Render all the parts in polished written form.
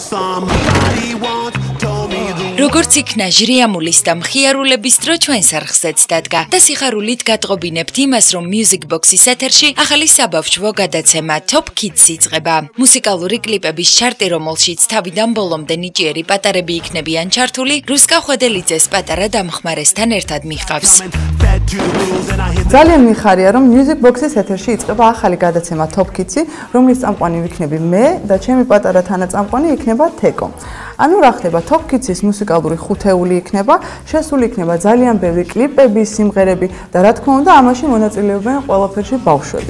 როგორც იქნა ჟრიამულის და მხიარულების დრო ჩვენს არხზეც დადგა და სიხარულით გატყობინებთ იმას, რომ Music Box-ის ეთერში ახალი საბავშვო გადაცემა Top Kids იწყება. მუსიკალური კლიპების ჩარტი, რომელშიც თავიდან ბოლომდე ნიჭიერი პატარები იქნებიან ჩართული, რუსკა ხვედელიძეს პატარა დამხმარესთან ერთად მიჰყავს. ძალიან მიხარია, რომ Music Box-ის ეთერში იწყება ახალი გადაცემა Top Kids-ი, რომლის წამყვანი ვიქნები მე და ჩემი პატარა თანაწამყვანი იქნება თეკო. ანუ რა ხდება, Top Kids-ის მუსიკალური ხუთეული იქნება, შესული იქნება ძალიან ბევრი კლიპები, სიმღერები და რა თქმა უნდა, ამაში მონაწილეობენ ყველაფერში ბავშვები.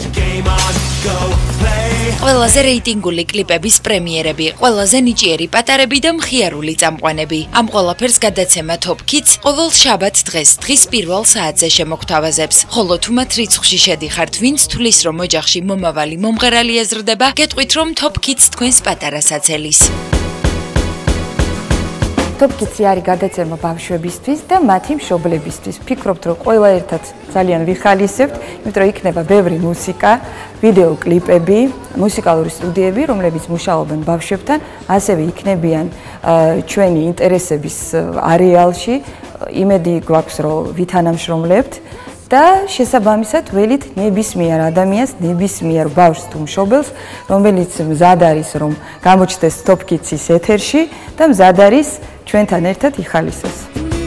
ყველაზე რეიტინგული კლიპების პრემიერები, ყველაზე ნიჭიერი პატარები და მხიარული წამყვანები. ამ ყველაფერს გადაცემა Top Kids ყოველ შაბათ დღის პირველ საათზე შემოგთავაზებს. ხოლო თუ მათ რიცხვში შედიხართ, ვინც თulis რომ ოჯახში მომავალი მომღერალი ეზრდება, გეტყვით რომ Top Kids თქვენს პატარასაც ელის. Top Kids არის გადაცემა ბავშვებისთვის და მათი მშობლებისთვის. Ვფიქრობთ, რომ ყველა ერთად ძალიან ვიხალისებთ, იმიტომ რომ იქნება ბევრი მუსიკა, ვიდეო კლიპები, მუსიკალური სტუდიები, რომლებიც მუშაობენ ბავშვებთან, ასევე იქნებიან ჩვენი ინტერესების არეალში. იმედი გვაქვს, რომ ვითანამშრომლებთ და შესაბამისად ველით ნებისმიერ ადამიანს, ნებისმიერ ბავშვს თუ მშობელს, რომელიც მზად არის, რომ გამოჩნდეს Top Kids-ის ეთერში და მზად არის ჩვენთან ერთად იხალისოს.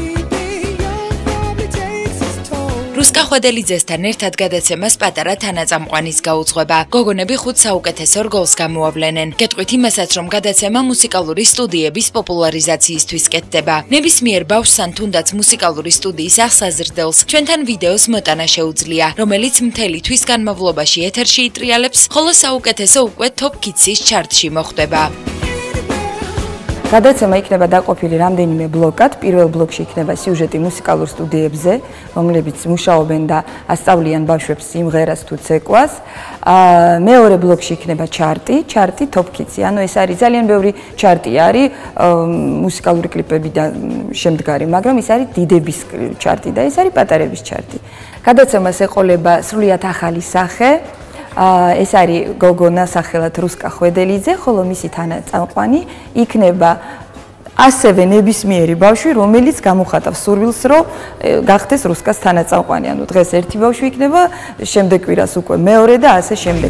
რუსკა ხვედელიძესთან ერთად გადაცემას პატარა თანაწამყვანის გაუძღვება. გოგონები 5 საუკეთესო რგოლს გამოავლენენ. გეტყვით იმასაც, რომ გადაცემა მუსიკალური სტუდიების პოპულარიზაციისთვის კეთდება. ნებისმიერ ბავშვს ან თუნდაც მუსიკალური სტუდიის ახსაზრდელს ჩვენთან ვიდეოს მოტანა შეუძლია, რომელიც მთელი თვის განმავლობაში ეთერში იტრიალებს, ხოლო საუკეთესო უკვე Top Kids-ის ჩარტში მოხვდება. გადაცემა იქნება დაყოფილი რამდენიმე ბლოკად. პირველ ბლოკში იქნება სიუჟეტი მუსიკალურ სტუდიებზე, რომლებიც მუშაობენ და ასწავლიან ბავშვებს სიმღერას თუ ცეკვას. მეორე ბლოკში იქნება ჩარტი Top Kids-ი. ანუ ეს არის ძალიან ბევრი ჩარტი არის, მუსიკალური კლიპები და შემდგარი, მაგრამ ეს არის დიდების ჩარტი და ეს არის პატარების ჩარტი. გადაცემას ეყოლება სრულიად ახალი სახე. ეს არის გოგონა სახელად რუსკა ხვედელიძე, ხოლო მისი თანაწამყვანი იქნება ასევე ნებისმიერი ბავშვი, რომელიც გამოხატავს სურვილს, რომ გახდეს რუსკას თანაწამყვანი. ანუ დღეს ერთი ბავშვი იქნება, შემდეგ კვირას უკვე მეორე და ასე შემდეგ.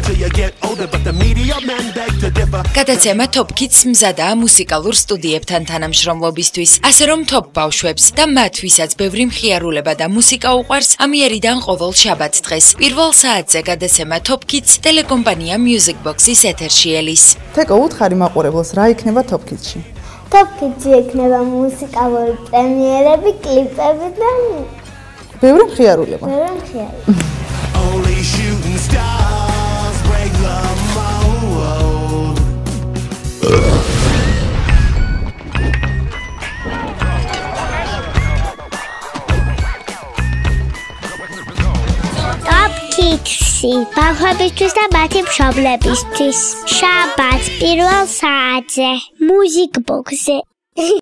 გადაცემა Top Kids მზადაა მუსიკალურ სტუდიებთან თანამშრომლობისთვის, ასე რომ Top ბავშვებს და მათ, ვისაც ბევრი მხიარულება და მუსიკა უყვარს, ამიერიდან ყოველ შაბათ დღეს პირველ საათზე გადაცემა Top Kids ტელეკომპანია Music Box-ის ეთერში ელის. თეკო, უთხარი მაყურებელს, რა იქნება Top Kids-ში? Top Kids-ში იქნება მუსიკალური პრემიერები, კლიპები და ბევრი მხიარულება. Top Kids-ი ბავშვებისთვის და მათი მშობლებისთვის. შაბათს პირველ საათზე Music Box-ზე.